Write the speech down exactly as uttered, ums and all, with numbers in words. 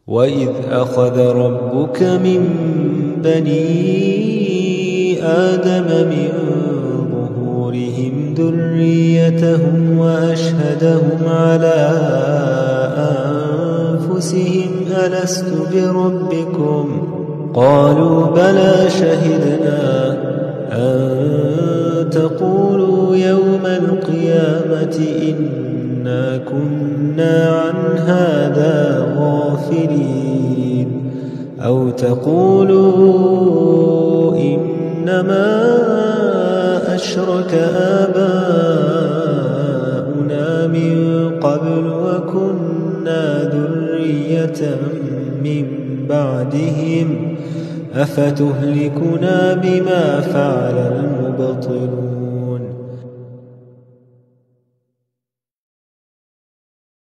وإذ أخذ ربك من بني آدم من ظهورهم ذريتهم وأشهدهم على أنفسهم ألست بربكم قالوا بلى شهدنا أن تقولوا يوم القيامة إنا كنا عن هذا غافلين أو تقولوا إنما أشرك آباؤنا من قبل وكنا ذرية من بعدهم أفتهلكنا بما فعل المبطلون